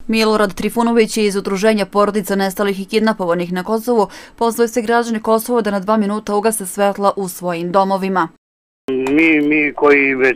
Milorad Trifunović je iz Udruženja porodica nestalih i kidnapovanih na Kosovu pozvao se građane Kosova da na 2 minuta ugase svetla u svojim domovima. Mi koji već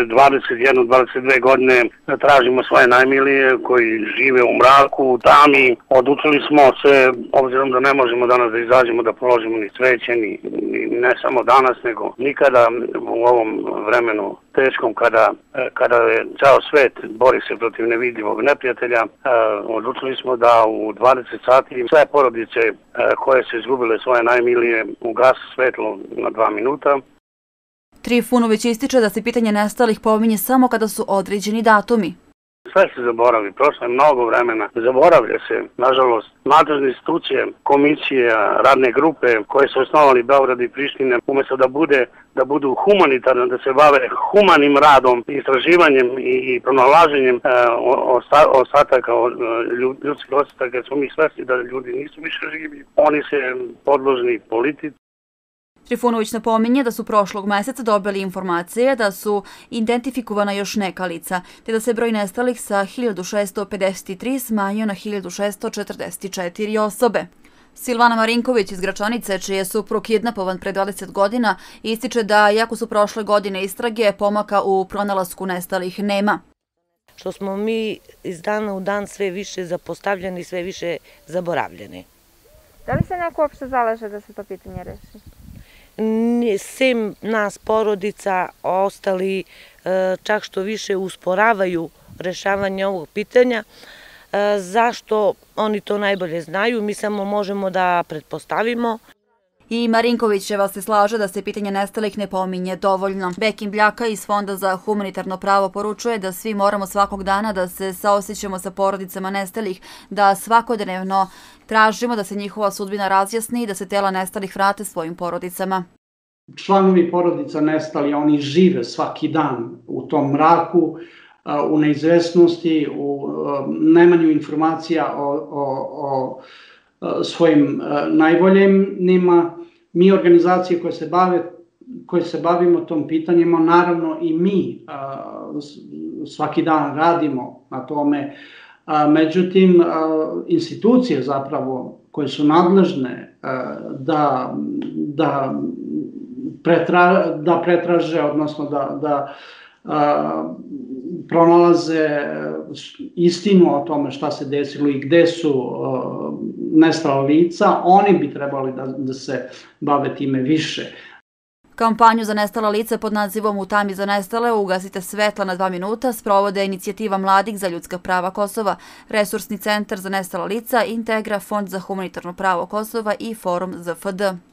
21-22 godine tražimo svoje najmilije, koji žive u mraku, u tami, odlučili smo se, obzirom da ne možemo danas da izađemo da položimo ni sveće, ni ne samo danas, nego nikada u ovom vremenu teškom kada je ceo svet bori se protiv nevidljivog neprijatelja. Odlučili smo da u 20 sati sve porodice koje su izgubile svoje najmilije ugase svetlo na 2 minuta. Trifunović ističe da se pitanje nestalih pominje samo kada su određeni datumi. Sve se zaboravi, prošlo je mnogo vremena, zaboravlja se, nažalost, nadležne institucije, komisije, radne grupe koje su osnovali Beograd i Prištine, umjesto da budu humanitarne, da se bave humanim radom, istraživanjem i pronalaženjem ostataka, ljudskih ostataka, jer smo mi svesni da ljudi nisu više živi, oni se podložni politici. Trifunović napominje da su prošlog meseca dobili informacije da su identifikovana još neka lica, te da se broj nestalih sa 1653 smanjio na 1644 osobe. Silvana Marinković iz Gračanice, čiji je suprug kidnapovan pre 20 godina, ističe da, iako su prošle godine istrage, pomaka u pronalasku nestalih nema. Što smo mi iz dana u dan sve više zapostavljeni i sve više zaboravljeni. Da li se neko uopšte zalaže da se to pitanje reši? Sem nas porodica, ostali čak što više usporavaju rešavanje ovog pitanja. Zašto? Oni to najbolje znaju, mi samo možemo da pretpostavimo. I Marinkovićeva se slaže da se pitanje nestalih ne pominje dovoljno. Bekim Bljaka iz Fonda za humanitarno pravo poručuje da svi moramo svakog dana da se saosećamo sa porodicama nestalih, da svakodnevno tražimo da se njihova sudbina razjasni i da se tela nestalih vrate svojim porodicama. Članovi porodica nestali, oni žive svaki dan u tom mraku, u neizvesnosti, u nemanju informacija o svojim najboljenima. Mi organizacije koje se bavimo tom pitanjima, naravno i mi svaki dan radimo na tome. Međutim, institucije zapravo koje su nadležne da pretraže, odnosno da pronalaze istinu o tome šta se desilo i gde su nestala lica, oni bi trebali da se bave time više. Kampanju za nestala lica pod nazivom U tami za nestale ugasite svetla na 2 minuta sprovode inicijativa Mladih za ljudska prava Kosova, Resursni centar za nestala lica, Integra, Fond za humanitarno pravo Kosova i Forum ZFD.